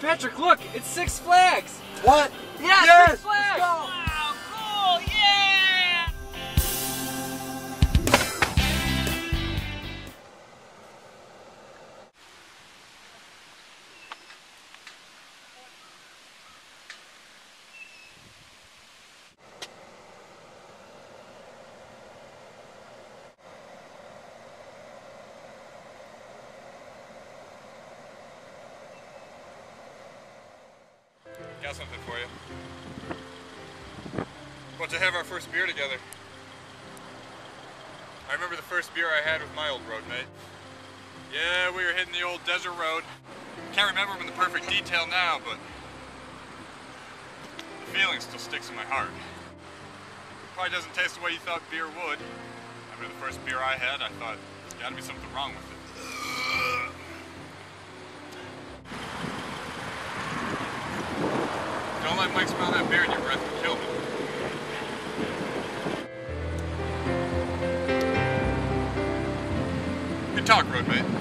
Patrick, look! It's Six Flags! What? Yeah, Yes! Six Flags! Let's go! Wow, cool! Yeah! Got something for you. About to have our first beer together. I remember the first beer I had with my old road mate. Yeah, we were hitting the old desert road. Can't remember them in the perfect detail now, but the feeling still sticks in my heart. Probably doesn't taste the way you thought beer would. I remember the first beer I had, I thought, there's gotta be something wrong with it. Don't let Mike smell that beer in your breath and kill me. Good talk, road mate.